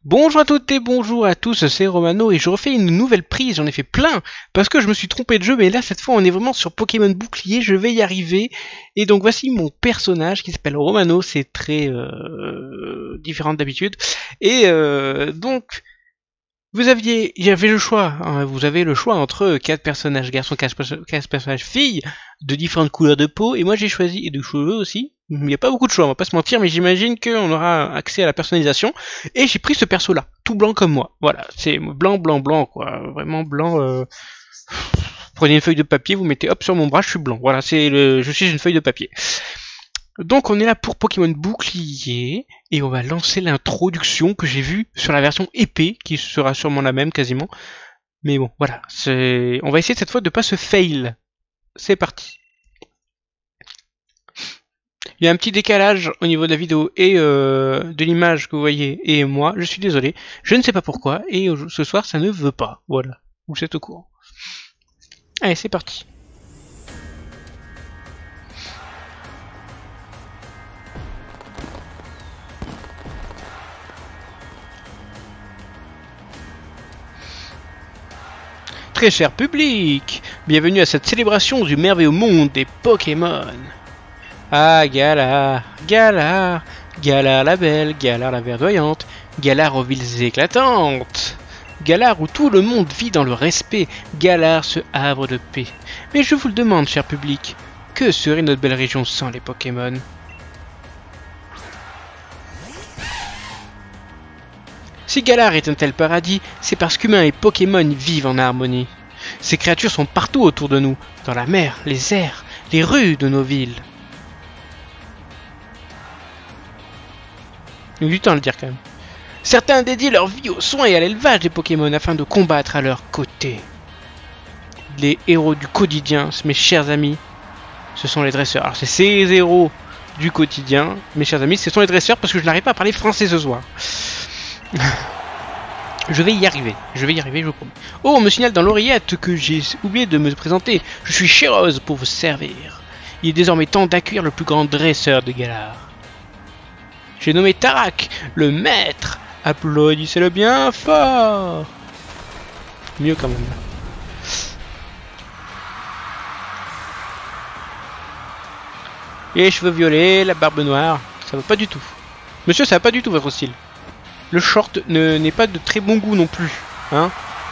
Bonjour à toutes et bonjour à tous, c'est Romano et je refais une nouvelle prise, j'en ai fait plein parce que je me suis trompé de jeu, mais là cette fois on est vraiment sur Pokémon Bouclier, je vais y arriver. Et donc voici mon personnage qui s'appelle Romano, c'est très différent d'habitude. Et donc il y avait le choix, hein, vous avez le choix entre 4 personnages garçons, 4 personnages filles, de différentes couleurs de peau, et moi j'ai choisi, et de cheveux aussi. Il n'y a pas beaucoup de choix, on va pas se mentir, mais j'imagine qu'on aura accès à la personnalisation. Et j'ai pris ce perso-là, tout blanc comme moi. Voilà, c'est blanc, blanc, blanc, quoi. Vraiment blanc. Prenez une feuille de papier, vous mettez hop sur mon bras, je suis blanc. Voilà, je suis une feuille de papier. Donc on est là pour Pokémon Bouclier et on va lancer l'introduction que j'ai vue sur la version épée, qui sera sûrement la même quasiment. Mais bon, voilà, on va essayer cette fois de pas se fail. C'est parti. Il y a un petit décalage au niveau de la vidéo et de l'image que vous voyez et moi, je suis désolé, je ne sais pas pourquoi et ce soir ça ne veut pas. Voilà, vous êtes au courant. Allez, c'est parti. Très cher public, bienvenue à cette célébration du merveilleux monde des Pokémon. Ah, Galar, Galar, Galar la belle, Galar la verdoyante, Galar aux villes éclatantes. Galar où tout le monde vit dans le respect, Galar ce havre de paix. Mais je vous le demande, cher public, que serait notre belle région sans les Pokémon? Si Galar est un tel paradis, c'est parce qu'humains et Pokémon vivent en harmonie. Ces créatures sont partout autour de nous, dans la mer, les airs, les rues de nos villes. Il y a du temps à le dire quand même. Certains dédient leur vie aux soins et à l'élevage des Pokémon afin de combattre à leur côté. Les héros du quotidien, mes chers amis, ce sont les dresseurs. Alors c'est ces héros du quotidien, mes chers amis, ce sont les dresseurs parce que je n'arrive pas à parler français ce soir. Je vais y arriver, je vous promets. Oh, on me signale dans l'oreillette que j'ai oublié de me présenter. Je suis Chéreuse pour vous servir. Il est désormais temps d'accueillir le plus grand dresseur de Galar. J'ai nommé Tarak, le maître. Applaudissez-le bien fort. Mieux quand même. Les cheveux violets, la barbe noire, ça va pas du tout. Monsieur, ça va pas du tout votre style. Le short n'est pas de très bon goût non plus, hein.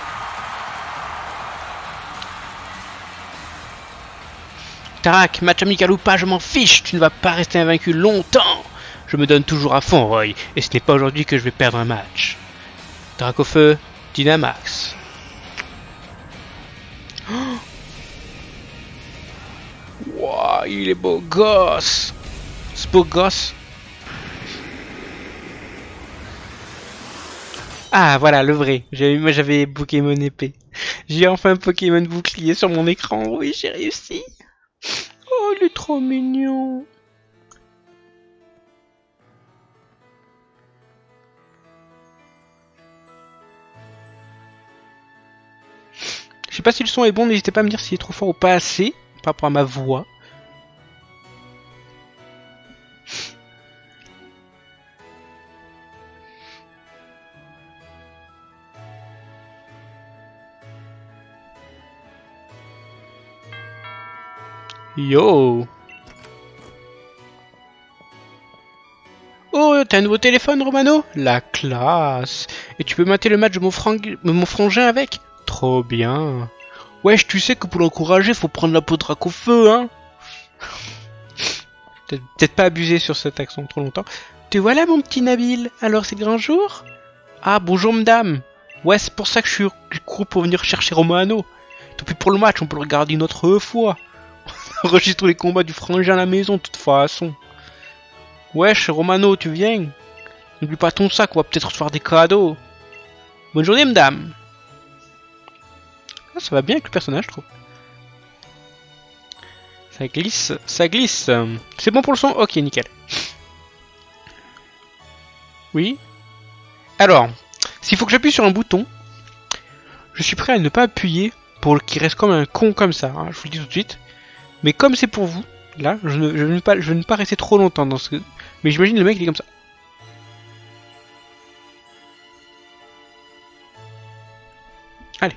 Tarak, match amical ou pas, je m'en fiche, tu ne vas pas rester invaincu longtemps. Je me donne toujours à fond, Roy, et ce n'est pas aujourd'hui que je vais perdre un match. Tarak au feu, Dynamax. Oh, wow, il est beau gosse. Ce beau gosse. Ah, voilà, le vrai. Moi, j'avais Pokémon épée. J'ai enfin un Pokémon bouclier sur mon écran. Oui, j'ai réussi. Oh, il est trop mignon. Je sais pas si le son est bon, n'hésitez pas à me dire s'il est trop fort ou pas assez par rapport à ma voix. Yo! Oh, t'as un nouveau téléphone, Romano? La classe! Et tu peux mater le match de mon frangin avec? Trop bien! Wesh, tu sais que pour l'encourager, faut prendre la peau de drac au feu, hein? Peut-être pas abuser sur cet accent trop longtemps. Te voilà, mon petit Nabil? Alors, c'est le grand jour? Ah, bonjour, madame! Ouais, c'est pour ça que je suis couru pour venir chercher Romano. Tant pis pour le match, on peut le regarder une autre fois. Enregistre les combats du frangin à la maison, de toute façon. Wesh, Romano, tu viens? N'oublie pas ton sac, on va peut-être recevoir des cadeaux. Bonne journée, madame. Ah, ça va bien avec le personnage, je trouve. Ça glisse, ça glisse. C'est bon pour le son? Ok, nickel. Oui. Alors, s'il faut que j'appuie sur un bouton, je suis prêt à ne pas appuyer pour qu'il reste comme un con comme ça, hein, je vous le dis tout de suite. Mais comme c'est pour vous, là, je ne vais pas rester trop longtemps dans ce... Mais j'imagine le mec il est comme ça. Allez.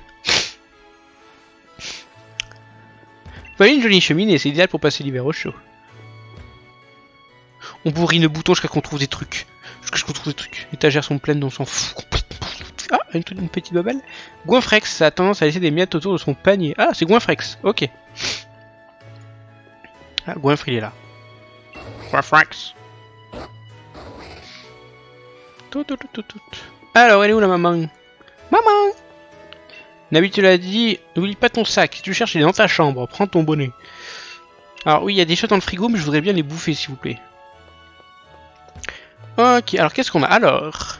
Voilà une jolie cheminée, c'est idéal pour passer l'hiver au chaud. On bourrine le bouton jusqu'à qu'on trouve des trucs. Les étagères sont pleines, on s'en fout. Ah, une petite babelle. Goinfrex a tendance à laisser des miettes autour de son panier. Ah, c'est Goinfrex, ok. Ah, Goinfre, il est là. Goinfrex. Alors, elle est où la maman? Maman! Nabi, tu l'as dit, n'oublie pas ton sac. Si tu cherches, il est dans ta chambre. Prends ton bonnet. Alors, oui, il y a des choses dans le frigo, mais je voudrais bien les bouffer, s'il vous plaît. Ok, alors qu'est-ce qu'on a? Alors,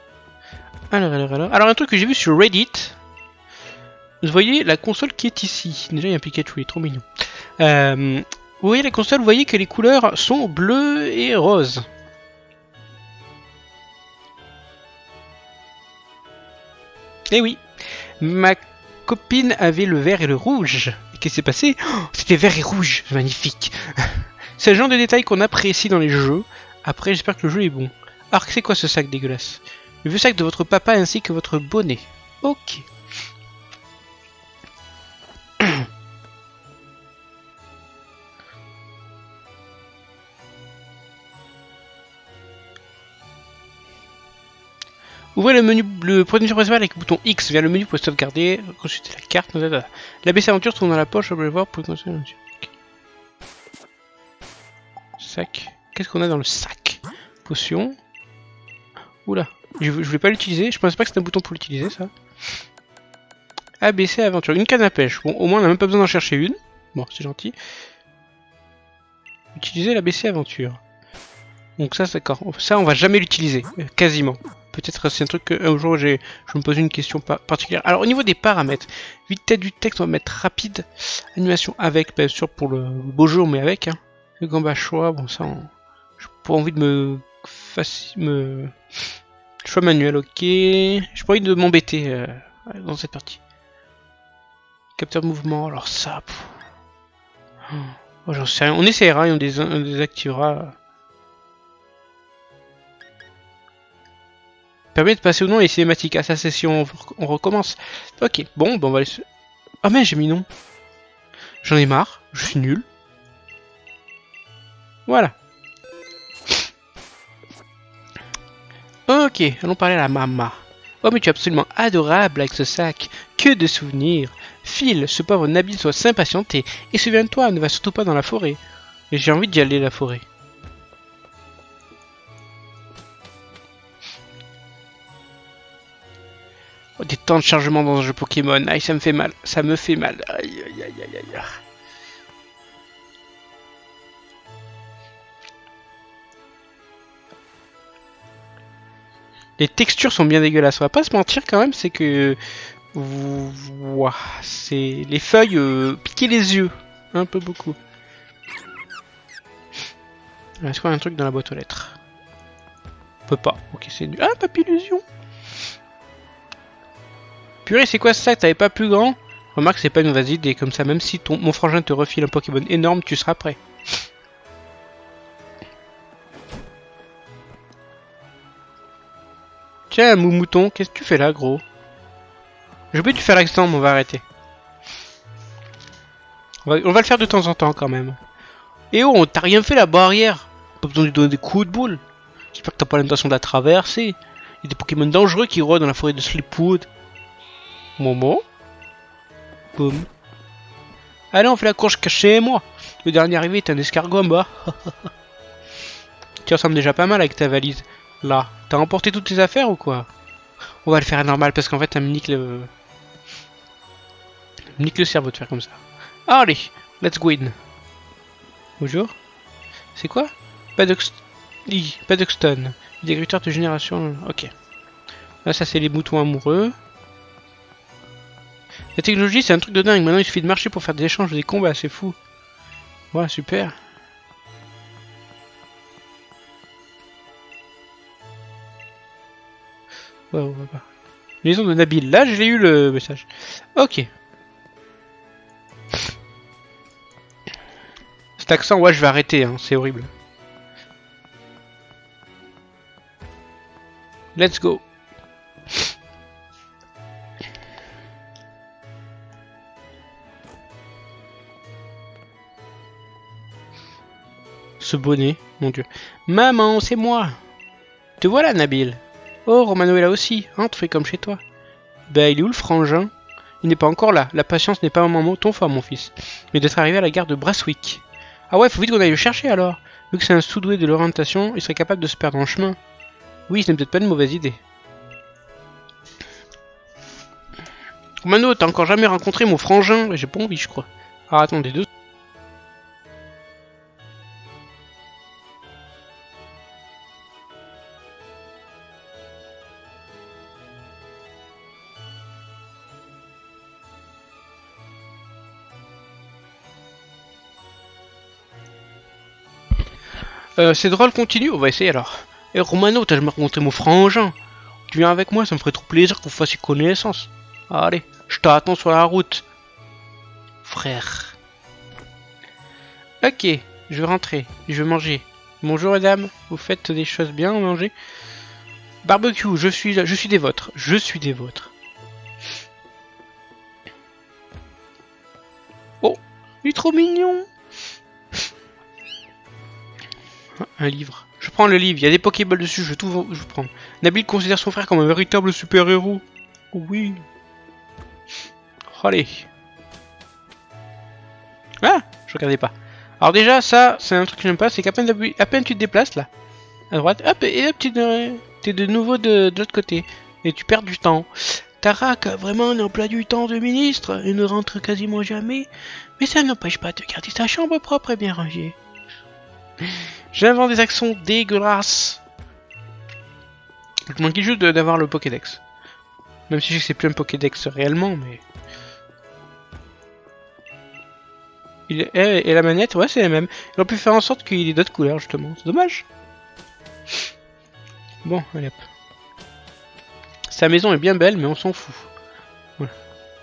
un truc que j'ai vu sur Reddit. Vous voyez la console qui est ici. Déjà, il y a un Pikachu, il est trop mignon. Vous voyez la console, vous voyez que les couleurs sont bleues et roses. Eh oui, ma copine avait le vert et le rouge. Et qu'est-ce qui s'est passé? Oh, c'était vert et rouge, magnifique. C'est le genre de détail qu'on apprécie dans les jeux. Après, j'espère que le jeu est bon. Alors, c'est quoi ce sac dégueulasse? Le vieux sac de votre papa ainsi que votre bonnet. Ok. Ouvrez le menu, le produit principal avec le bouton X vers le menu pour sauvegarder, consulter la carte. L'ABC Aventure se trouve dans la poche, on peut le voir pour consulter l'aventure. Okay. Sac. Qu'est-ce qu'on a dans le sac? Potion. Oula, je voulais pas l'utiliser, je pensais pas que c'était un bouton pour l'utiliser ça. ABC Aventure, une canne à pêche. Bon, au moins on n'a même pas besoin d'en chercher une. Bon, c'est gentil. Utiliser l'ABC Aventure. Donc ça, d'accord. Ça, on va jamais l'utiliser, quasiment. Peut-être c'est un truc qu'un jour je me pose une question particulière. Alors au niveau des paramètres, vitesse du texte, on va mettre rapide. Animation avec, bien sûr pour le beau jour, mais avec. Hein. Le gamba choix, bon ça, j'ai pas envie de choix manuel, ok. J'ai pas envie de m'embêter dans cette partie. Capteur de mouvement, alors ça. Oh, j'en sais rien. On essaiera et on désactivera. Permet de passer ou non les cinématiques. Ah, ça c'est si on recommence. Ok, bon, on va aller... Ah mais j'ai mis non. J'en ai marre, je suis nul. Voilà. Ok, allons parler à la maman. Oh mais tu es absolument adorable avec ce sac. Que de souvenirs. Phil, ce pauvre Nabil doit s'impatienter. Et souviens-toi, ne va surtout pas dans la forêt. Et j'ai envie d'y aller, la forêt. Oh, des temps de chargement dans un jeu Pokémon. Aïe, ça me fait mal. Ça me fait mal. Aïe, aïe, aïe, aïe, aïe. Les textures sont bien dégueulasses. On va pas se mentir quand même, c'est que... Ouah, c'est... Les feuilles piquaient les yeux. Un peu beaucoup. Est-ce qu'on a un truc dans la boîte aux lettres? On peut pas. Ok, c'est nul. Ah, Papillusion. Purée, c'est quoi ça? T'avais pas plus grand? Remarque, c'est pas une mauvaise idée. Comme ça, même si mon frangin te refile un Pokémon énorme, tu seras prêt. Tiens, Moumouton, qu'est-ce que tu fais là, gros? J'ai oublié de faire l'accent, mais on va arrêter. On va le faire de temps en temps, quand même. Et oh, t'as rien fait, la barrière? Pas besoin de lui donner des coups de boule. J'espère que t'as pas l'intention de la traverser. Il y a des Pokémon dangereux qui rôdent dans la forêt de Sleepwood. Momo. Boum. Allez, on fait la course chez moi. Le dernier arrivé est un escargot en bas. Tu ressembles déjà pas mal avec ta valise. Là, t'as emporté toutes tes affaires ou quoi? On va le faire normal parce qu'en fait, ça me nique le... cerveau de faire comme ça. Allez, let's go in. Bonjour. C'est quoi? Paddockstone. Des agriculteurs de génération... Ok. Là, ça c'est les moutons amoureux. La technologie, c'est un truc de dingue. Maintenant, il suffit de marcher pour faire des échanges, des combats. C'est fou. Voilà, super. Ouais, on va pas. Maison de Nabil. Là, j'ai eu le message. Ok. Cet accent, ouais, je vais arrêter. Hein, c'est horrible. Let's go. ce bonnet, mon dieu. Maman, c'est moi. Te voilà, Nabil. Oh, Romano est là aussi. Hein, tu fais comme chez toi. Ben, il est où le frangin? Il n'est pas encore là. La patience n'est pas un moment ton fort, mon fils. Mais d'être arrivé à la gare de Brasswick. Ah ouais, faut vite qu'on aille le chercher alors. Vu que c'est un sous-doué de l'orientation, il serait capable de se perdre en chemin. Oui, ce n'est peut-être pas une mauvaise idée. Romano, t'as encore jamais rencontré mon frangin? J'ai pas envie, je crois. Alors attendez deux. C'est drôle, continue, on va essayer alors. Eh Romano, t'as jamais rencontré mon frangin? Tu viens avec moi, ça me ferait trop plaisir qu'on fasse connaissance. Allez, je t'attends sur la route. Frère. Ok, je vais rentrer, je vais manger. Bonjour mesdames, vous faites des choses bien à manger? Barbecue, je suis des vôtres, je suis des vôtres. Oh, il est trop mignon. Un livre. Je prends le livre, il y a des Pokéballs dessus, je prends. Nabil considère son frère comme un véritable super-héros. Oui. Allez. Ah, je regardais pas. Alors déjà, ça, c'est un truc que j'aime pas, c'est qu'à peine tu te déplaces, là, à droite, hop, et hop, t'es de nouveau de l'autre côté. Et tu perds du temps. Tarak a vraiment un emploi du temps de ministre, et ne rentre quasiment jamais. Mais ça n'empêche pas de garder sa chambre propre et bien rangée. J'invente des accents dégueulasses. Je manquais juste d'avoir le Pokédex. Même si je sais que c'est plus un Pokédex réellement, mais... Et la manette, ouais, c'est la même. Ils ont pu faire en sorte qu'il ait d'autres couleurs, justement. C'est dommage. Bon, allez hop. Sa maison est bien belle, mais on s'en fout. Voilà.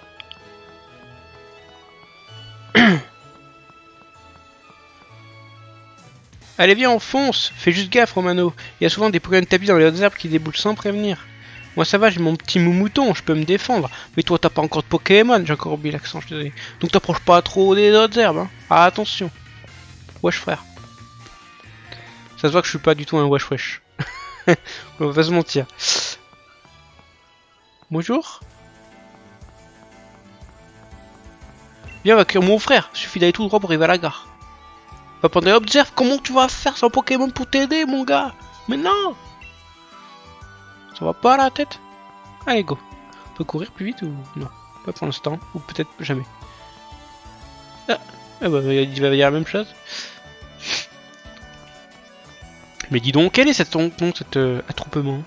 Allez, viens, on fonce. Fais juste gaffe, Romano. Il y a souvent des Pokémon tapis dans les hautes herbes qui déboulent sans prévenir. Moi, ça va, j'ai mon petit moumouton, je peux me défendre. Mais toi, t'as pas encore de Pokémon, j'ai encore oublié l'accent, je suis désolé. Donc t'approches pas trop des autres herbes, hein. Ah, attention. Wesh, frère. Ça se voit que je suis pas du tout un wesh. On va pas se mentir. Bonjour. Viens, on va accueillir mon frère. Suffit d'aller tout droit pour arriver à la gare. Va prendre et observe comment tu vas faire sans Pokémon pour t'aider, mon gars. Mais non. Ça va pas à la tête. Allez, go. On peut courir plus vite ou non? Pas pour l'instant. Ou peut-être jamais. Ah, bah, il va dire la même chose. Mais dis donc, quel est cet attroupement?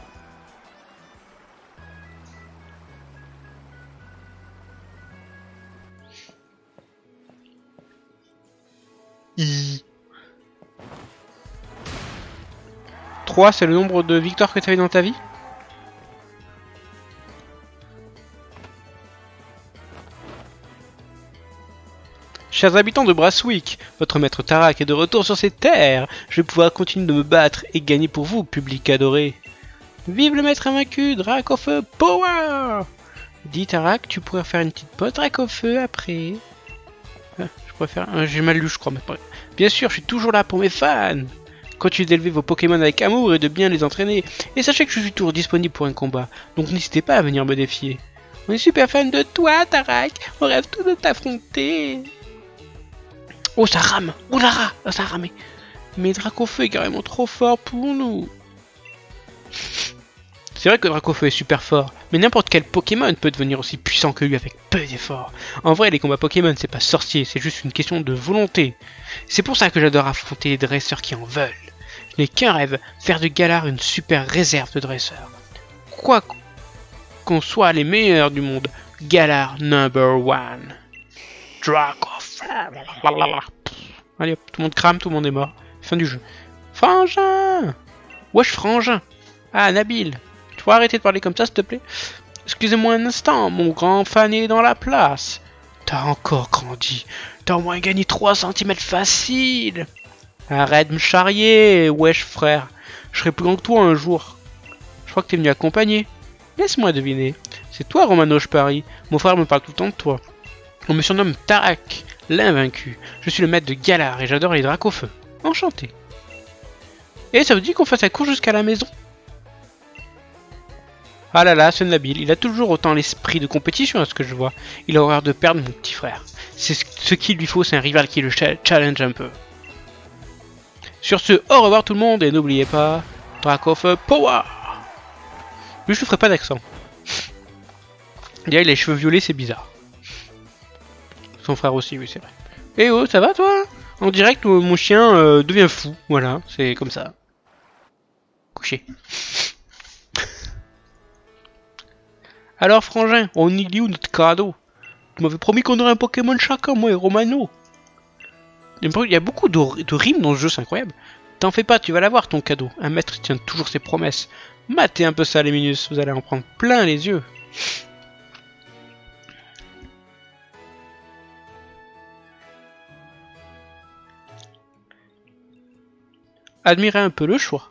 I. 3, c'est le nombre de victoires que tu as eu dans ta vie? Chers habitants de Brasswick, votre maître Tarak est de retour sur ces terres. Je vais pouvoir continuer de me battre et gagner pour vous, public adoré. Vive le maître invaincu, Dracofeu Power! Dis Tarak, tu pourrais faire une petite pause Dracofeu après. Ah, je pourrais faire... J'ai mal lu, je crois. Mais... Bien sûr, je suis toujours là pour mes fans. Continuez d'élever vos Pokémon avec amour et de bien les entraîner. Et sachez que je suis toujours disponible pour un combat. Donc n'hésitez pas à venir me défier. On est super fan de toi, Tarak. On rêve tous de t'affronter. Oh, ça rame! Oh là là! Ça a ramé! Mais Dracofeu est carrément trop fort pour nous! C'est vrai que Dracofeu est super fort, mais n'importe quel Pokémon peut devenir aussi puissant que lui avec peu d'efforts. En vrai, les combats Pokémon, c'est pas sorcier, c'est juste une question de volonté. C'est pour ça que j'adore affronter les dresseurs qui en veulent. Je n'ai qu'un rêve, faire de Galar une super réserve de dresseurs. Quoi qu'on soit les meilleurs du monde, Galar #1. Dracofeu. Allez hop, tout le monde crame, tout le monde est mort. Fin du jeu. Frangin! Wesh, Frangin! Ah, Nabil! Tu pourrais arrêter de parler comme ça, s'il te plaît? Excusez-moi un instant, mon grand fan est dans la place. T'as encore grandi. T'as au moins gagné 3 cm facile. Arrête de me charrier, wesh, frère. Je serai plus grand que toi un jour. Je crois que t'es venu accompagner. Laisse-moi deviner. C'est toi, Romano, je parie. Mon frère me parle tout le temps de toi. On me surnomme Tarak, l'invaincu. Je suis le maître de Galar et j'adore les Dracofeu. Enchanté. Et ça vous dit qu'on fasse la course jusqu'à la maison? Ah là là, c'est Nabil. Il a toujours autant l'esprit de compétition à ce que je vois. Il a horreur de perdre mon petit frère. C'est ce qu'il lui faut, c'est un rival qui le challenge un peu. Sur ce, au revoir tout le monde et n'oubliez pas, Dracoff Power. Lui, je ne ferai pas d'accent. Déjà, il a les cheveux violets, c'est bizarre. Son frère aussi, oui, c'est vrai. Eh oh, ça va toi? En direct, mon chien devient fou. Voilà, c'est comme ça. Couché. Alors, frangin, on y dit où notre cadeau? Tu m'avais promis qu'on aurait un Pokémon chacun, moi et Romano. Il y a beaucoup de rimes dans ce jeu, c'est incroyable. T'en fais pas, tu vas l'avoir ton cadeau. Un maître tient toujours ses promesses. Matez un peu ça, les Minus, vous allez en prendre plein les yeux. Admirez un peu le choix.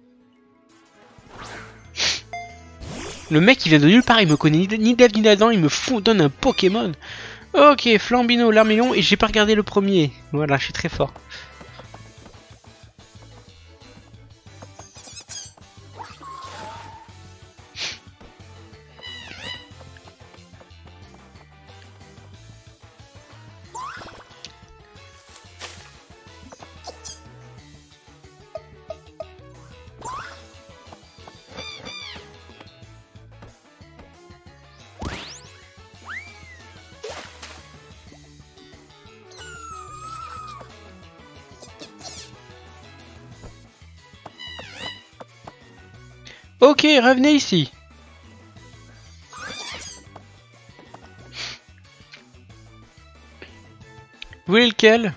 Le mec il vient de nulle part, il me connaît ni d'Ève ni d'Adam, il me donne un Pokémon. Ok, Flambino, l'Armélion, et j'ai pas regardé le premier. Voilà, je suis très fort. Ok, revenez ici. Vous voulez lequel?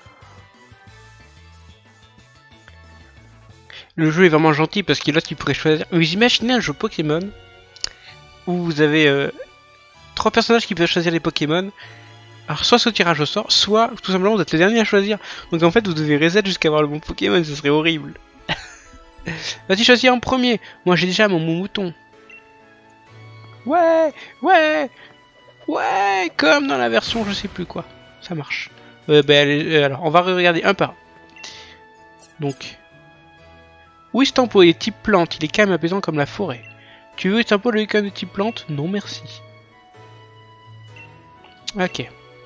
Le jeu est vraiment gentil parce que là tu pourrais choisir. Vous imaginez un jeu Pokémon où vous avez 3 personnages qui peuvent choisir les Pokémon. Alors soit au tirage au sort, soit tout simplement vous êtes le dernier à choisir. Donc en fait vous devez reset jusqu'à avoir le bon Pokémon, ce serait horrible. Vas-y choisir en premier. Moi j'ai déjà mon mouton. Ouais, ouais, ouais, comme dans la version je sais plus quoi. Ça marche. Alors on va regarder un par un. Donc, oui, Stampo est type plante, il est calme et apaisant comme la forêt. Tu veux Stampo le icône de type plante? Non merci. Ok.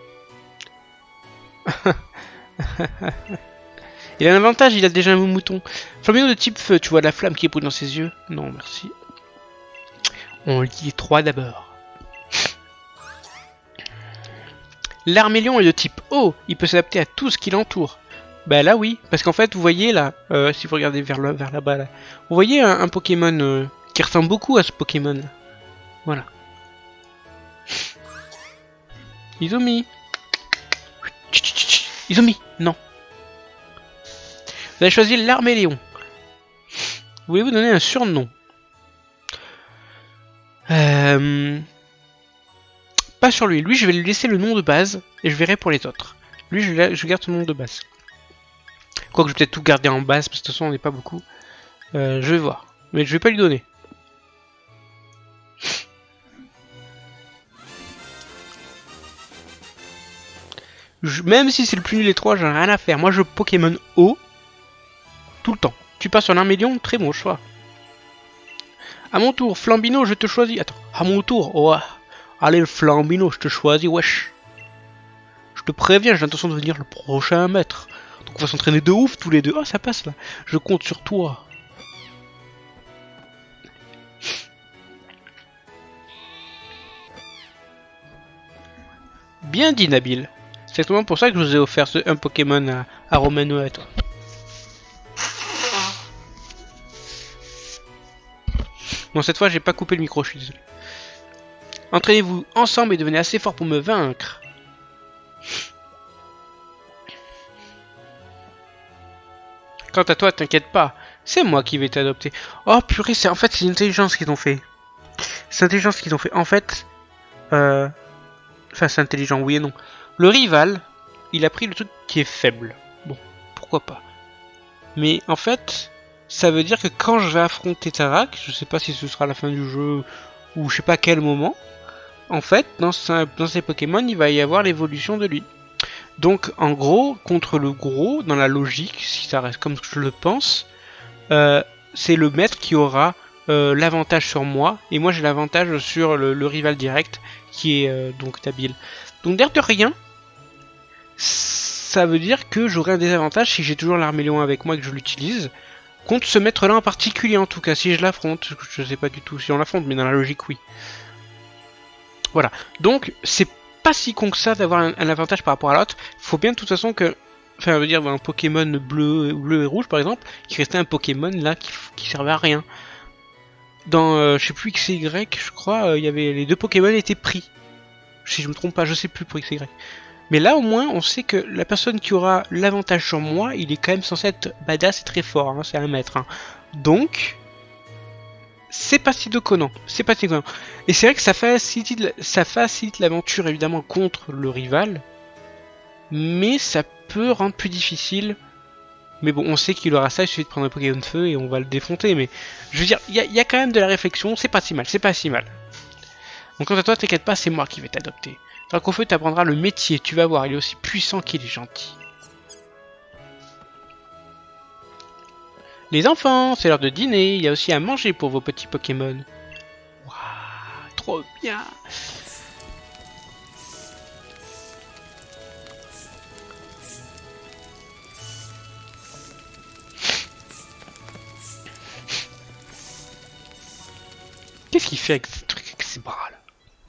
Il a un avantage, il a déjà un mouton. Flambino de type feu, tu vois la flamme qui brûle dans ses yeux? Non, merci. On lit 3 d'abord. L'Armélion est de type eau, il peut s'adapter à tout ce qui l'entoure. Bah là oui, parce qu'en fait vous voyez là, si vous regardez vers là-bas là, vous voyez un Pokémon qui ressemble beaucoup à ce Pokémon là. Voilà. Izumi. Izumi, non. Vous avez choisi l'Armélion. Voulez-vous donner un surnom? Pas sur lui. Lui, je vais lui laisser le nom de base et je verrai pour les autres. Lui, je garde son nom de base. Quoique je vais peut-être tout garder en base parce que de toute façon, on n'est pas beaucoup. Je vais voir. Mais je vais pas lui donner. Même si c'est le plus nul des 3, j'en ai rien à faire. Moi, je Pokémon eau. Tout le temps. Tu passes sur l'Armélion, très bon choix. À mon tour, Flambino, je te choisis. Attends, à mon tour, oh. Allez, le Flambino, je te choisis, wesh. Je te préviens, j'ai l'intention de devenir le prochain maître. Donc on va s'entraîner de ouf tous les deux. Oh, ça passe là. Je compte sur toi. Bien dit, Nabil. C'est exactement pour ça que je vous ai offert un Pokémon à Romano et à toi. Bon, cette fois, j'ai pas coupé le micro, je suis désolé. Entraînez-vous ensemble et devenez assez fort pour me vaincre. Quant à toi, t'inquiète pas, c'est moi qui vais t'adopter. Oh purée, c'est l'intelligence qu'ils ont fait. C'est l'intelligence qu'ils ont fait. En fait, enfin c'est intelligent, oui et non. Le rival, il a pris le truc qui est faible. Bon, pourquoi pas. Mais en fait, ça veut dire que quand je vais affronter Tarak, je sais pas si ce sera la fin du jeu ou je sais pas à quel moment, en fait, dans ces Pokémon, il va y avoir l'évolution de lui. Donc, en gros, contre le gros, dans la logique, si ça reste comme je le pense, c'est le maître qui aura l'avantage sur moi, et moi j'ai l'avantage sur le rival direct, qui est donc Nabil. Donc d'air de rien, ça veut dire que j'aurai un désavantage si j'ai toujours l'Armélion avec moi et que je l'utilise, contre ce maître là en particulier en tout cas, si je l'affronte, je sais pas du tout si on l'affronte, mais dans la logique oui. Voilà, donc c'est pas si con que ça d'avoir un avantage par rapport à l'autre, faut bien de toute façon que, enfin je veux dire un Pokémon bleu et rouge par exemple, qui restait un Pokémon là qui servait à rien. Dans je sais plus X et Y, je crois, il y avait les deux Pokémon étaient pris. Si je me trompe pas, je sais plus pour X et Y. Mais là au moins on sait que la personne qui aura l'avantage sur moi, il est quand même censé être badass et très fort, hein, c'est un maître. Hein. Donc c'est pas si déconnant, c'est pas si déconnant. Et c'est vrai que ça facilite l'aventure évidemment contre le rival, mais ça peut rendre plus difficile. Mais bon, on sait qu'il aura ça, il suffit de prendre un Pokémon de feu et on va le défoncer. Mais je veux dire, il y a quand même de la réflexion, c'est pas si mal, c'est pas si mal. Donc quant à toi, t'inquiète pas, c'est moi qui vais t'adopter. Dracofeu t'apprendra le métier, tu vas voir, il est aussi puissant qu'il est gentil. Les enfants, c'est l'heure de dîner, il y a aussi à manger pour vos petits Pokémon. Waouh, trop bien. Qu'est-ce qu'il fait avec ce truc, avec ses bras là?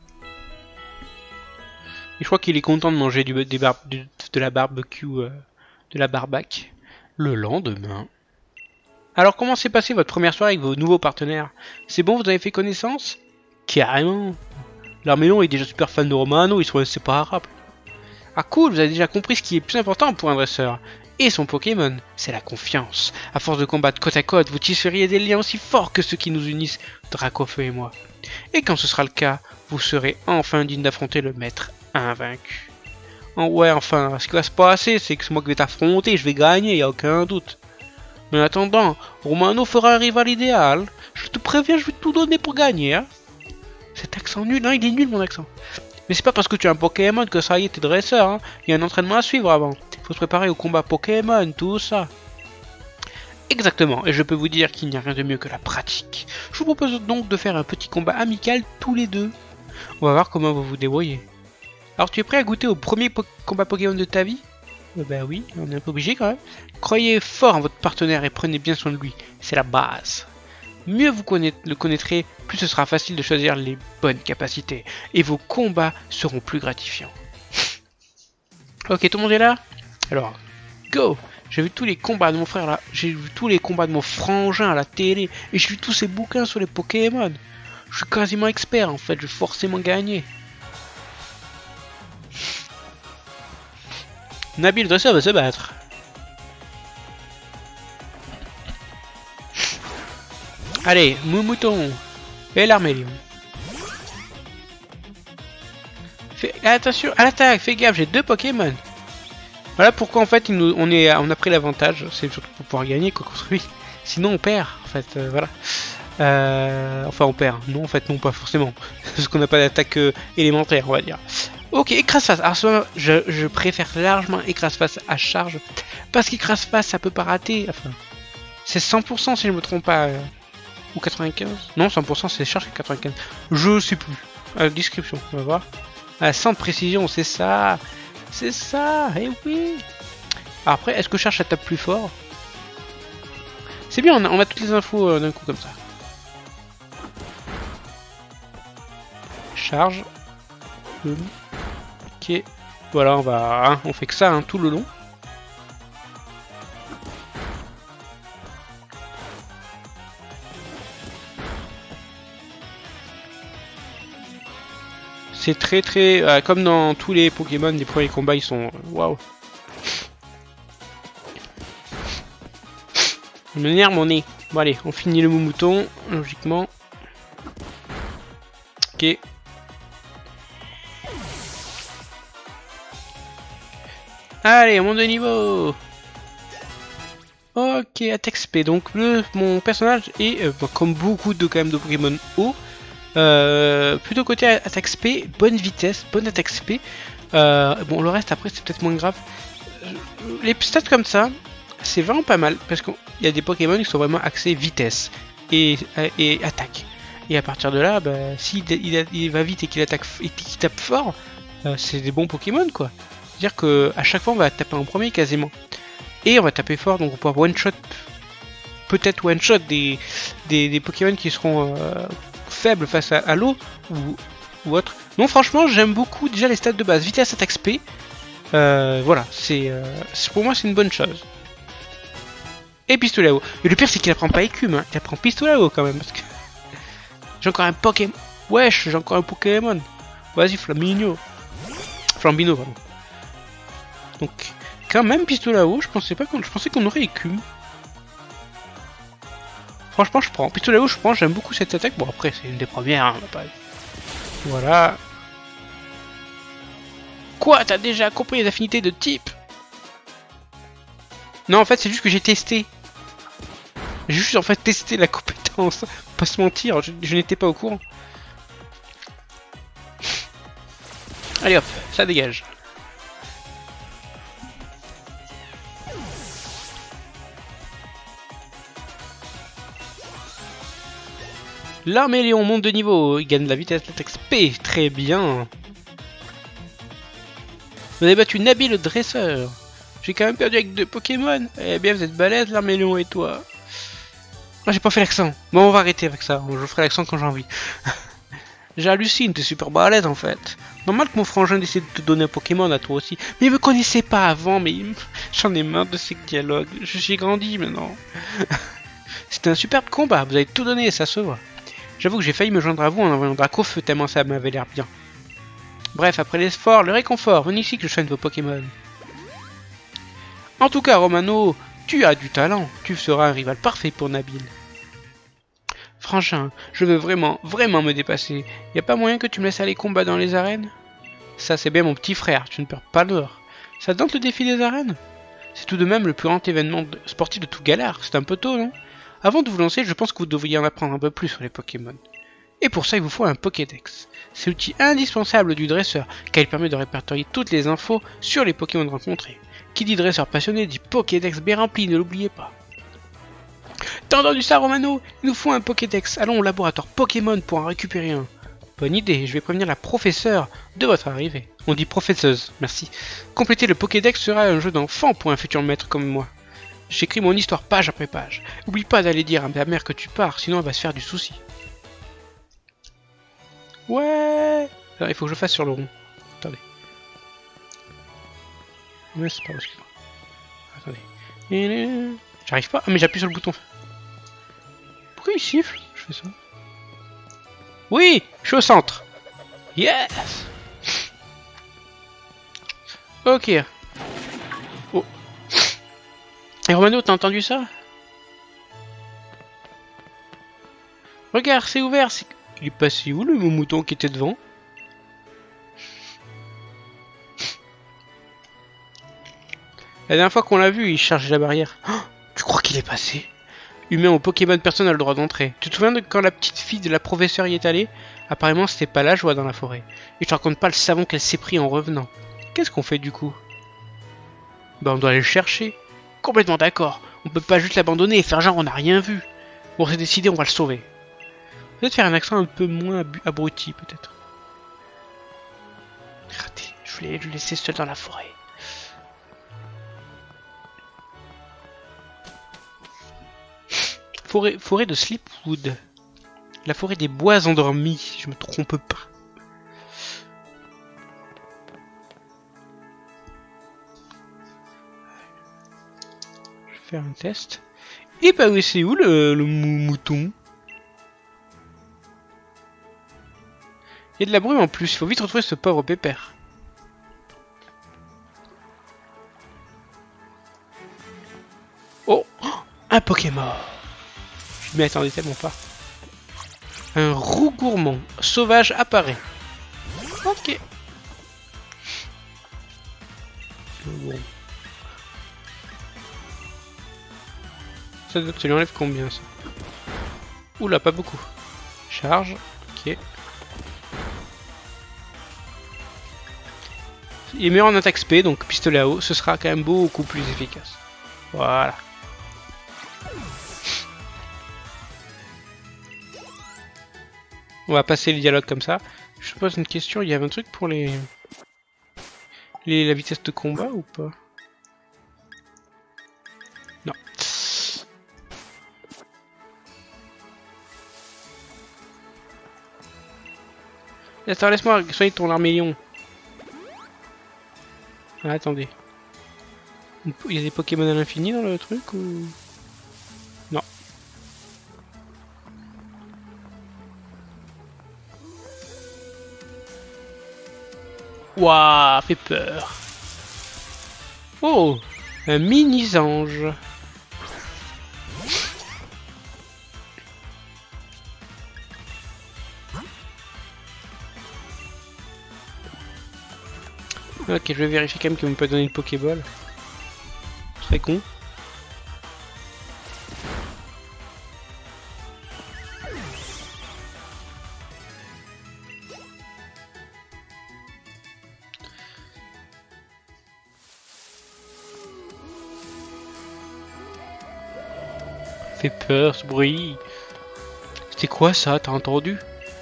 Et je crois qu'il est content de manger de la barbecue, de la barbac. Le lendemain. Alors comment s'est passée votre première soirée avec vos nouveaux partenaires? C'est bon, vous avez fait connaissance? Carrément. L'Armélion est déjà super fan de Romano, ils sont inséparables. Ah cool, vous avez déjà compris ce qui est plus important pour un dresseur. Et son Pokémon, c'est la confiance. À force de combattre côte à côte, vous tisseriez des liens aussi forts que ceux qui nous unissent, Dracofeu et moi. Et quand ce sera le cas, vous serez enfin digne d'affronter le maître invaincu. Oh ouais, enfin, ce qui va se passer, c'est que c'est moi qui vais t'affronter, je vais gagner, y a aucun doute. Mais en attendant, Romano fera un rival idéal. Je te préviens, je vais tout donner pour gagner. Hein. Cet accent nul, non, il est nul mon accent. Mais c'est pas parce que tu as un Pokémon que ça y est, t'es dresseur. Hein. Il y a un entraînement à suivre avant. Faut se préparer au combat Pokémon, tout ça. Exactement, et je peux vous dire qu'il n'y a rien de mieux que la pratique. Je vous propose donc de faire un petit combat amical tous les deux. On va voir comment vous vous débrouillez. Alors tu es prêt à goûter au premier combat Pokémon de ta vie? Ben oui, on est un peu obligé quand même. Croyez fort en votre partenaire et prenez bien soin de lui, c'est la base. Mieux vous le connaîtrez, plus ce sera facile de choisir les bonnes capacités. Et vos combats seront plus gratifiants. Ok, tout le monde est là? Alors, go! J'ai vu tous les combats de mon frère là, j'ai vu tous les combats de mon frangin à la télé, et j'ai vu tous ces bouquins sur les Pokémon. Je suis quasiment expert en fait, je vais forcément gagner. Nabil le dresseur va se battre. Allez, Moumouton et l'Armélion. Attention à l'attaque, fais gaffe, j'ai deux Pokémon. Voilà pourquoi en fait on a pris l'avantage, c'est surtout pour pouvoir gagner quoi contre lui. Sinon on perd en fait, voilà. Enfin on perd, non en fait non pas forcément, parce qu'on n'a pas d'attaque élémentaire on va dire. Ok, écrase-face, alors soit je préfère largement écrase-face à charge, parce qu'écrase-face ça peut pas rater, enfin c'est 100% si je me trompe pas, ou 95, non 100% c'est charge 95, je sais plus, description, on va voir, sans précision c'est ça. C'est ça, eh oui. Après, est-ce que Charge ça tape plus fort? C'est bien, on a toutes les infos d'un coup comme ça. Charge. Ok. Voilà, on fait que ça hein, tout le long. C'est très comme dans tous les Pokémon, les premiers combats ils sont waouh. Il m'énerve mon nez. Bon allez, on finit le Moumouton logiquement. Ok. Allez, on monte de niveau. Ok, attaque XP. Donc mon personnage est comme beaucoup de quand même de Pokémon haut. Plutôt côté attaque SP, bonne vitesse, bonne attaque SP. Bon, le reste après c'est peut-être moins grave. Les stats comme ça, c'est vraiment pas mal parce qu'il y a des Pokémon qui sont vraiment axés vitesse et attaque. Et à partir de là, bah, s'il il va vite et qu'il attaque et qu'il tape fort, c'est des bons Pokémon quoi. C'est-à-dire que à chaque fois on va taper en premier quasiment. Et on va taper fort, donc on va pouvoir one-shot, peut-être one-shot des Pokémon qui seront faibles face à l'eau ou autre. Non, franchement, j'aime beaucoup déjà les stats de base. Vitesse, attaque, SP. Voilà, pour moi c'est une bonne chose. Et pistolet à eau. Et le pire c'est qu'il apprend pas écume, hein. Il apprend pistolet à eau quand même. Parce que j'ai encore un Pokémon. Wesh, j'ai encore un Pokémon. Vas-y, Flambino, pardon. Donc, quand même pistolet à eau, je pensais qu'on aurait écume. Franchement, je prends. Pistolet à eau, je prends, j'aime beaucoup cette attaque. Bon, après, c'est une des premières, hein, pas... Voilà. Quoi? T'as déjà compris les affinités de type? Non, en fait, c'est juste que j'ai testé. J'ai juste en fait testé la compétence. Pas se mentir, je n'étais pas au courant. Allez hop, ça dégage. L'Arméléon monte de niveau, il gagne de la vitesse, l'attaque SP, très bien. Vous avez battu Nabil le dresseur. J'ai quand même perdu avec 2 Pokémon. Eh bien, vous êtes balèze, l'Arméléon et toi. Ah, j'ai pas fait l'accent. Bon, on va arrêter avec ça. Je ferai l'accent quand j'ai envie. J'hallucine, t'es super balèze en fait. Normal que mon frangin décide de te donner un Pokémon à toi aussi. Mais il me connaissait pas avant, mais j'en ai marre de ces dialogues. Je suis grandi maintenant. C'était un superbe combat, vous avez tout donné, ça se voit. J'avoue que j'ai failli me joindre à vous en envoyant Dracofeu tellement ça m'avait l'air bien. Bref, après l'effort, le réconfort, venez ici que je soigne vos Pokémon. En tout cas, Romano, tu as du talent, tu seras un rival parfait pour Nabil. Frangin, je veux vraiment me dépasser. Y a pas moyen que tu me laisses aller combattre dans les arènes? Ça c'est bien mon petit frère, tu ne perds pas l'heure. Ça te tente le défi des arènes? C'est tout de même le plus grand événement sportif de tout Galar, c'est un peu tôt, non? Avant de vous lancer, je pense que vous devriez en apprendre un peu plus sur les Pokémon. Et pour ça, il vous faut un Pokédex. C'est l'outil indispensable du dresseur, car il permet de répertorier toutes les infos sur les Pokémon rencontrés. Qui dit dresseur passionné dit Pokédex bien rempli, ne l'oubliez pas. T'as entendu ça, Romano? Il nous faut un Pokédex. Allons au laboratoire Pokémon pour en récupérer un. Bonne idée, je vais prévenir la professeure de votre arrivée. On dit professeuse, merci. Compléter le Pokédex sera un jeu d'enfant pour un futur maître comme moi. J'écris mon histoire page après page. Oublie pas d'aller dire à ta mère que tu pars, sinon elle va se faire du souci. Ouais. Alors, il faut que je fasse sur le rond. Attendez. Mais c'est pas possible. Attendez. J'arrive pas. Ah mais j'appuie sur le bouton. Pourquoi il siffle? Je fais ça. Oui, je suis au centre. Yes. Ok. Oh. Et Romano, t'as entendu ça? Regarde, c'est ouvert. Il est passé où le mouton qui était devant? La dernière fois qu'on l'a vu, il charge la barrière. Oh, tu crois qu'il est passé? Humain ou Pokémon, personne n'a le droit d'entrer. Tu te souviens de quand la petite fille de la professeure y est allée? Apparemment, c'était pas la joie dans la forêt. Et je te raconte pas le savon qu'elle s'est pris en revenant. Qu'est-ce qu'on fait du coup? Bah, on doit aller le chercher. Complètement d'accord. On peut pas juste l'abandonner et faire genre on n'a rien vu. Bon, c'est décidé, on va le sauver. Peut-être faire un accent un peu moins abruti, peut-être. Raté. Je voulais le laisser seul dans la forêt. Forêt de Sleepwood. La forêt des bois endormis, si je me trompe pas. Je vais faire un test. Et bah oui, c'est où le mouton? Il y a de la brume en plus, il faut vite retrouver ce pauvre pépère. Oh, un Pokémon. Je m'y attendais tellement pas. Un roux gourmand sauvage apparaît. Ok. Bon. Ça lui enlève combien ça? Oula, pas beaucoup. Charge, ok. Il est meilleur en attaque SP, donc pistolet à eau, ce sera quand même beaucoup plus efficace. Voilà. On va passer les dialogues comme ça. Je te pose une question, il y avait un truc pour la vitesse de combat ou pas? Non. Attends, laisse-moi soigner ton armélion. Ah, attendez. Il y a des Pokémon à l'infini dans le truc ou... Non. Waouh, fait peur. Oh, un mini-ange. Ok, je vais vérifier quand même qu'il ne me pas donner une Pokéball. Très con. Fait peur ce bruit. C'était quoi ça? T'as entendu?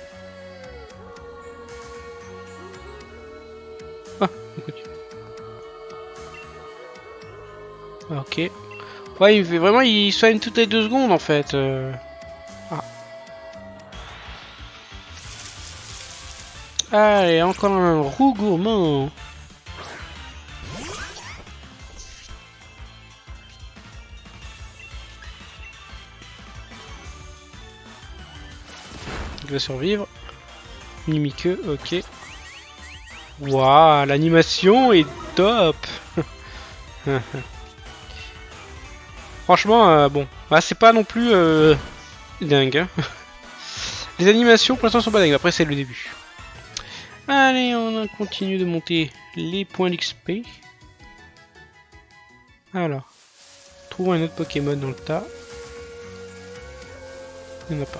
Ah, écoute. Ok. Ouais, il fait vraiment, il soigne toutes les 2 secondes en fait. Ah. Allez, encore un roux gourmand. Il va survivre. Mimiqueux, ok. Waouh, l'animation est top. Franchement, bon, bah, c'est pas non plus dingue. Hein. Les animations pour l'instant sont pas dingues, après c'est le début. Allez, on continue de monter les points d'XP. Alors, trouvons un autre Pokémon dans le tas. Il n'y en a pas.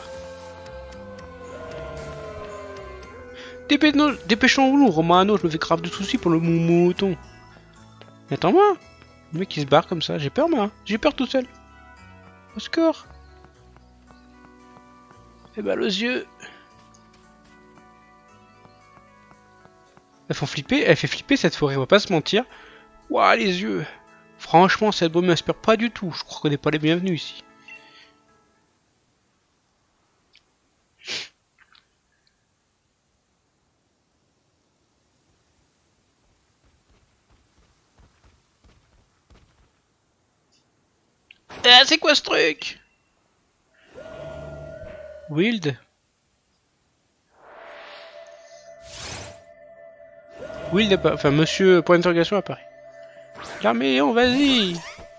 Dépêchons-nous, Romano, je me fais grave de soucis pour le mouton. Attends-moi. Le mec il se barre comme ça, j'ai peur moi, j'ai peur tout seul. Au secours. Et bah aux yeux. Elle fait flipper cette forêt, on va pas se mentir. Ouah les yeux. Franchement cette brume m'inspire pas du tout, je crois qu'on n'est pas les bienvenus ici. Ah, c'est quoi ce truc? Wild? Wild, enfin monsieur point d'interrogation apparaît. Carméléon, vas-y!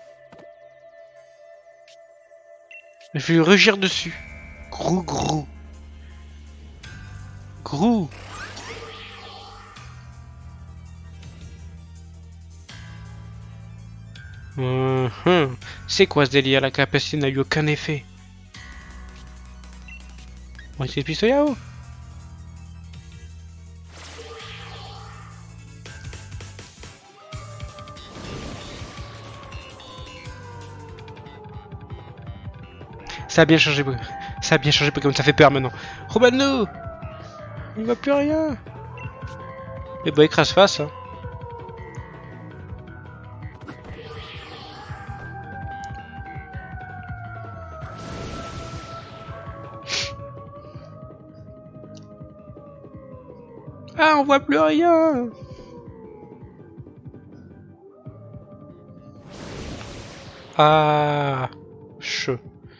Je vais lui rugir dessus. Grou grou. Grou. C'est quoi ce délire? La capacité n'a eu aucun effet. On va essayer de pistolet à eau. Ça a bien changé, ça a bien changé Pokémon, ça fait peur maintenant. Romano, il va plus rien. Et bah écrase face. Hein. Ah, on voit plus rien. Ah, che.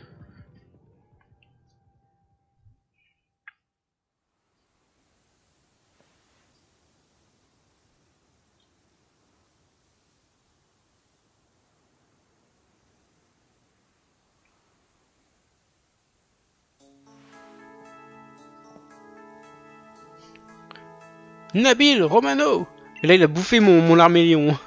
Nabil, Romano. Et là, il a bouffé mon armélion.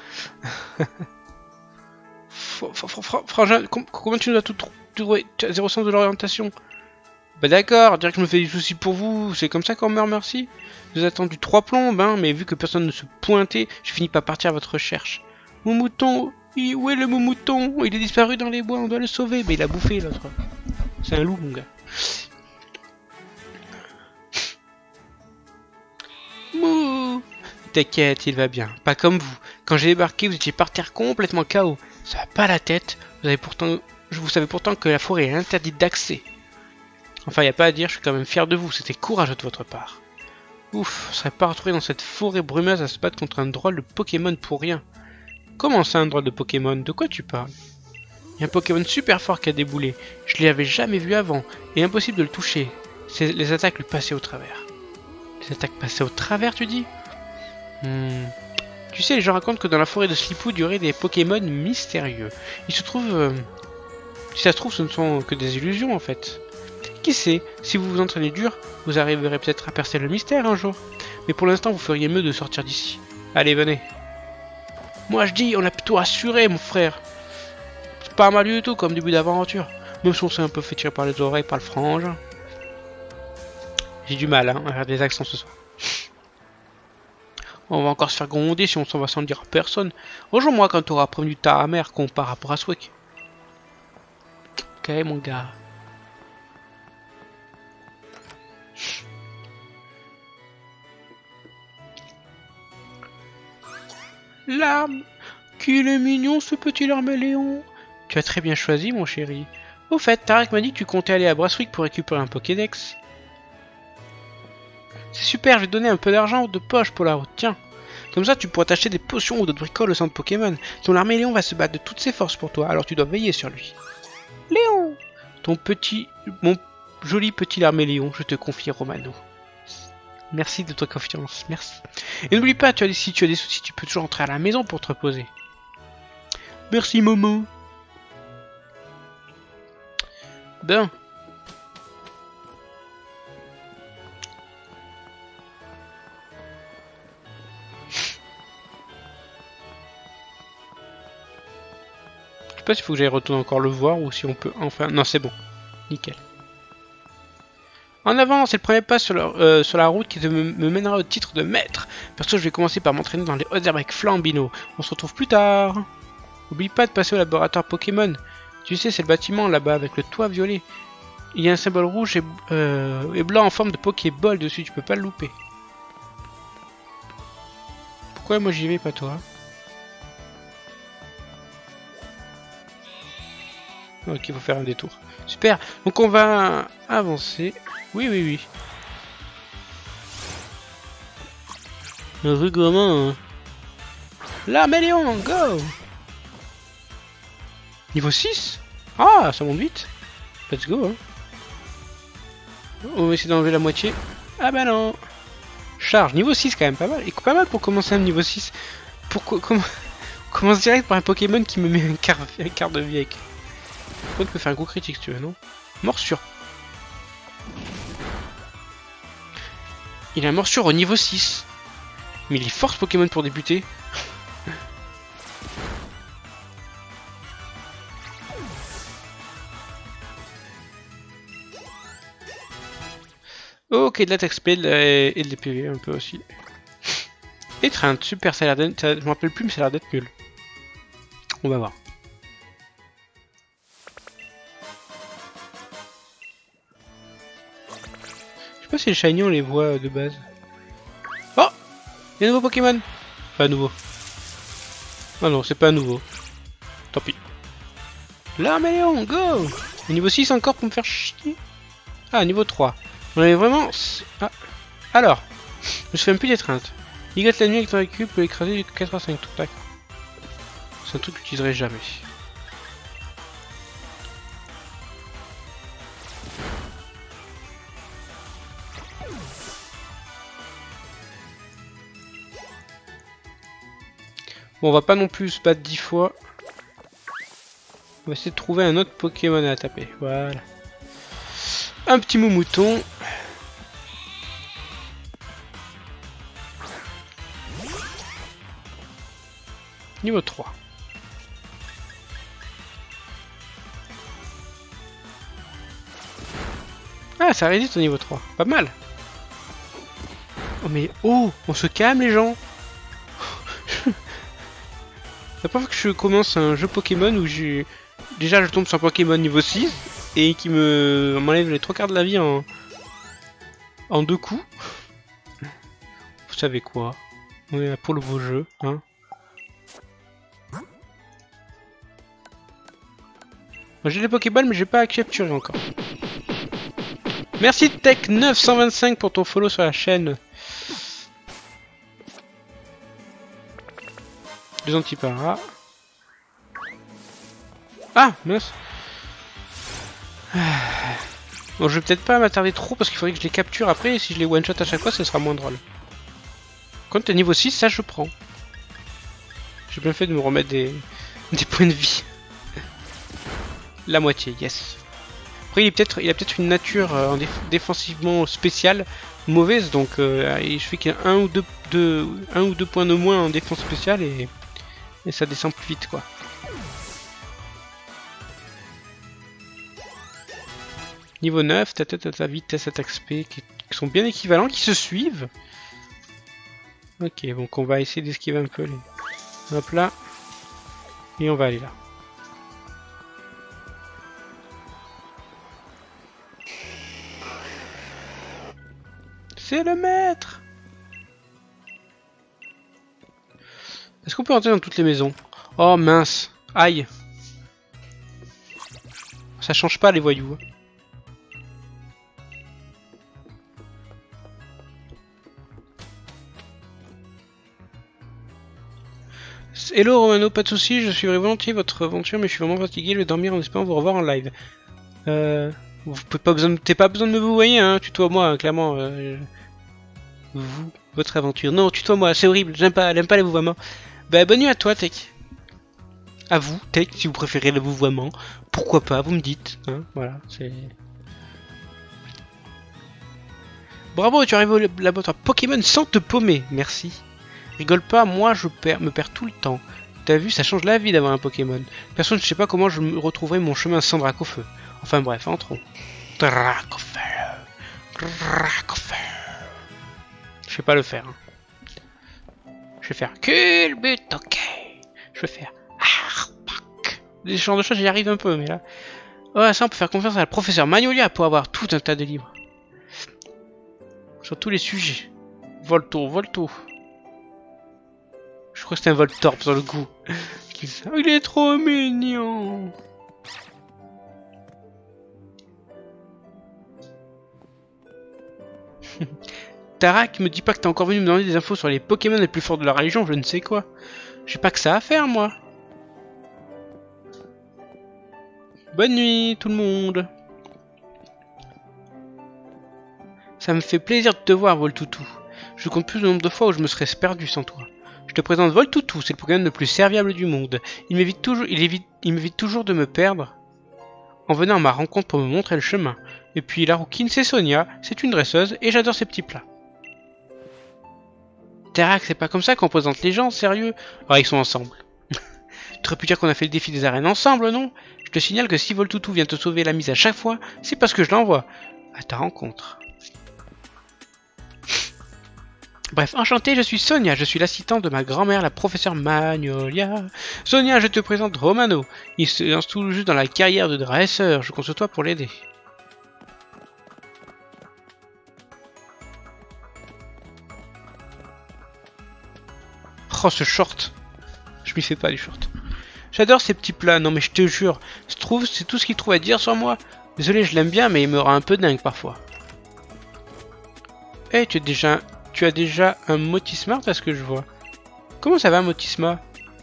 Frangin, comment tu nous as tout trouvé? Tu as 0 sens de l'orientation. Bah d'accord, dire que je me fais des soucis pour vous, c'est comme ça qu'on me remercie. Je vous ai attendu 3 plombes, hein, mais vu que personne ne se pointait, je finis par partir à votre recherche. Mon mouton, Où est le mouton? Il est disparu dans les bois, on doit le sauver. Mais il a bouffé l'autre. C'est un loup, mon gars. Mouh! T'inquiète, il va bien. Pas comme vous. Quand j'ai débarqué, vous étiez par terre complètement KO. Ça va pas la tête. Vous savez pourtant que la forêt est interdite d'accès. Enfin, y a pas à dire, je suis quand même fier de vous. C'était courageux de votre part. Ouf, je serais pas retrouvé dans cette forêt brumeuse à se battre contre un drôle de Pokémon pour rien. Comment ça, un drôle de Pokémon? De quoi tu parles? Il y a un Pokémon super fort qui a déboulé. Je l'avais jamais vu avant, et impossible de le toucher. Les attaques lui passaient au travers. Les attaques passaient au travers, tu dis? Tu sais, les gens racontent que dans la forêt de Slipwood, il y aurait des Pokémon mystérieux. Il se trouve... si ça se trouve, ce ne sont que des illusions, en fait. Qui sait, si vous vous entraînez dur, vous arriverez peut-être à percer le mystère un jour. Mais pour l'instant, vous feriez mieux de sortir d'ici. Allez, venez. Moi, je dis, on a plutôt assuré, mon frère. C'est pas mal du tout comme début d'aventure. Même si on s'est un peu fait tirer par les oreilles, par le frange. J'ai du mal, hein, à faire des accents ce soir. On va encore se faire gronder si on s'en va sans le dire à personne. Rejoins-moi quand tu auras prévenu ta mère qu'on part à Brasswick. Ok, mon gars. L'arme! Qu'il est mignon ce petit Larméléon! Tu as très bien choisi, mon chéri. Au fait, Tarek m'a dit que tu comptais aller à Brasswick pour récupérer un Pokédex. C'est super, je vais te donner un peu d'argent de poche pour la route, tiens. Comme ça, tu pourras t'acheter des potions ou d'autres bricoles au centre Pokémon. Ton Larméléon va se battre de toutes ses forces pour toi, alors tu dois veiller sur lui. Léon! Mon joli petit Larméléon, je te confie Romano. Merci de ta confiance, merci. Et n'oublie pas, si tu as des soucis, tu peux toujours entrer à la maison pour te reposer. Merci, Momo. Ben. Je sais pas s'il faut que j'aille retourner encore le voir ou si on peut enfin... Non, c'est bon. Nickel. En avant, c'est le premier pas sur la route qui me mènera au titre de maître. Perso, je vais commencer par m'entraîner dans les hautes herbes avec Flambino. On se retrouve plus tard. N'oublie pas de passer au laboratoire Pokémon. Tu sais, c'est le bâtiment là-bas avec le toit violet. Il y a un symbole rouge et blanc en forme de Pokéball dessus, tu peux pas le louper. Pourquoi moi j'y vais, pas toi? Ok, il faut faire un détour. Super, donc on va avancer. Oui, oui, oui. Le gamin. Larméléon, go! Niveau 6? Ah, ça monte vite. Let's go, hein. On va essayer d'enlever la moitié. Ah bah non. Charge, niveau 6 quand même, pas mal. Et pas mal pour commencer un niveau 6. Pourquoi commence direct par un Pokémon qui me met un quart de vie avec. On peut faire un coup critique si tu veux, non? Morsure. Il a un morsure au niveau 6. Mais il est fort ce Pokémon pour débuter. Ok, de l'attaque spell et de l'EPV un peu aussi. Étreinte, super, ça a l'air d'être... Je me rappelle plus mais ça a l'air d'être nul. On va voir. Je sais pas si les shiny on les voit de base. Oh! Il y a un nouveau Pokémon! Pas nouveau. Ah non, c'est pas nouveau. Tant pis. Larméléon, go! Et niveau 6 encore pour me faire chier? Ah, niveau 3. On avait vraiment... Ah. Alors, je me souviens plus d'étreinte. Ligote la nuit avec ton récup peut écraser du 4 à 5 tours. D'accord. C'est un truc que j'utiliserai jamais. Bon, on va pas non plus se battre 10 fois. On va essayer de trouver un autre Pokémon à taper. Voilà. Un petit mouton. Niveau 3. Ah, ça résiste au niveau 3. Pas mal. Oh, mais oh, on se calme les gens. La première fois que je commence un jeu Pokémon où j'ai... Déjà je tombe sur un Pokémon niveau 6 et qui m'enlève les 3 quarts de la vie en 2 coups. Vous savez quoi? On est là pour le beau jeu, hein. J'ai les Pokéballs mais j'ai pas capturé encore. Merci Tech925 pour ton follow sur la chaîne. Deux antiparas. Ah, mince. Bon, je vais peut-être pas m'attarder trop parce qu'il faudrait que je les capture après et si je les one-shot à chaque fois, ce sera moins drôle. Quand t'es niveau 6, ça je prends. J'ai bien fait de me remettre des points de vie. La moitié, yes. Après, il a peut-être une nature défensivement spéciale mauvaise, donc je fais qu'il y a un ou deux points de moins en défense spéciale et ça descend plus vite, quoi. Niveau 9, ta vitesse, attaque SP qui sont bien équivalents, qui se suivent. Ok, donc on va essayer d'esquiver un peu les... Hop là. Et on va aller là. C'est le maître! Est-ce qu'on peut entrer dans toutes les maisons? Oh mince! Aïe! Ça change pas les voyous. Hello Romano, pas de soucis, je suivrai volontiers votre aventure, mais je suis vraiment fatigué, je vais dormir en espérant vous revoir en live. Vous pouvez pas besoin, t'as pas besoin de me vous voyez, hein, tutoie-moi, hein, clairement. Vous, votre aventure. Non, tutoie-moi, c'est horrible, j'aime pas les vouvoiements. Bah, bonne nuit à toi, Tech. À vous, Tech, si vous préférez le vouvoiement. Pourquoi pas, vous me dites, hein, voilà, c'est... Bravo, tu arrives au laboratoire Pokémon sans te paumer, merci. Rigole pas, moi je me perds tout le temps. T'as vu, ça change la vie d'avoir un Pokémon. Personne ne sait pas comment je me retrouverai mon chemin sans Dracofeu. Enfin bref, entrons. Dracofeu. Dracofeu. Je vais pas le faire. Hein. Je vais faire Culbut, ok. Je vais faire Arpak. Des genres de choses, j'y arrive un peu, mais là... Ouais, ça on peut faire confiance à la professeure Magnolia pour avoir tout un tas de livres. Sur tous les sujets. Volto, Volto. Je crois que c'est un Voltorb sur le coup. Il est trop mignon. Tarak, me dis pas que t'es encore venu me demander des infos sur les Pokémon les plus forts de la région, je ne sais quoi. J'ai pas que ça à faire, moi. Bonne nuit, tout le monde. Ça me fait plaisir de te voir, Voltoutou. Je compte plus le nombre de fois où je me serais perdu sans toi. Je te présente Voltoutou, c'est le Pokémon le plus serviable du monde. Il m'évite toujours de me perdre en venant à ma rencontre pour me montrer le chemin. Et puis la rouquine, c'est Sonia, c'est une dresseuse et j'adore ses petits plats. Tarak, c'est pas comme ça qu'on présente les gens, sérieux? Ah, ils sont ensemble. Tu aurais pu dire qu'on a fait le défi des arènes ensemble, non? Je te signale que si Voltoutou vient te sauver la mise à chaque fois, c'est parce que je l'envoie à ta rencontre. Bref, enchanté, je suis Sonia, je suis l'assistante de ma grand-mère, la professeure Magnolia. Sonia, je te présente Romano. Il se lance tout juste dans la carrière de dresseur, je compte sur toi pour l'aider. Oh, ce short. Je m'y fais pas, du short. J'adore ces petits plats, non mais je te jure. C'est tout ce qu'il trouve à dire sur moi. Désolé, je l'aime bien, mais il me rend un peu dingue parfois. Eh, hey, tu as déjà un Motismart parce que je vois. Comment ça va, Motisma?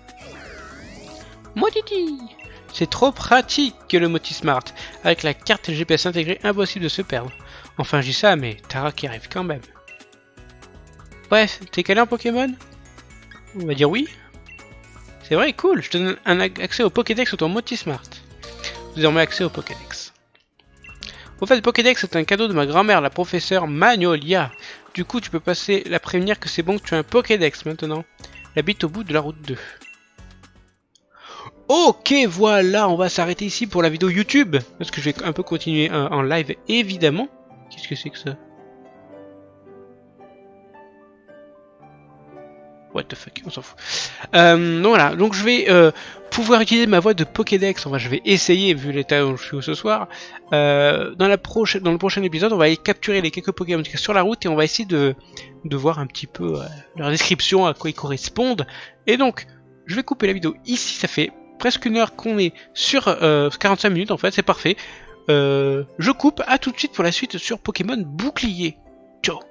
Motiti! C'est trop pratique que le Motismart. Avec la carte GPS intégrée, impossible de se perdre. Enfin, je dis ça, mais Tara qui arrive quand même. Bref, t'es calé en Pokémon? On va dire oui. C'est vrai, cool. Je te donne un accès au Pokédex sur ton Motismart. Désormais accès au Pokédex. Au fait, le Pokédex est un cadeau de ma grand-mère, la professeure Magnolia. Du coup, tu peux passer la prévenir que c'est bon que tu as un Pokédex maintenant. Elle habite au bout de la route 2. Ok, voilà, on va s'arrêter ici pour la vidéo YouTube. Parce que je vais un peu continuer en live, évidemment. Qu'est-ce que c'est que ça? What the fuck, on s'en fout. Donc voilà, donc je vais pouvoir utiliser ma voix de Pokédex. Enfin, je vais essayer, vu l'état où je suis ce soir. Dans le prochain épisode, on va aller capturer les quelques Pokémon sur la route et on va essayer de voir un petit peu leur description, à quoi ils correspondent. Et donc, je vais couper la vidéo ici. Ça fait presque 1 heure qu'on est sur 45 minutes en fait, c'est parfait. Je coupe, à tout de suite pour la suite sur Pokémon Bouclier. Ciao.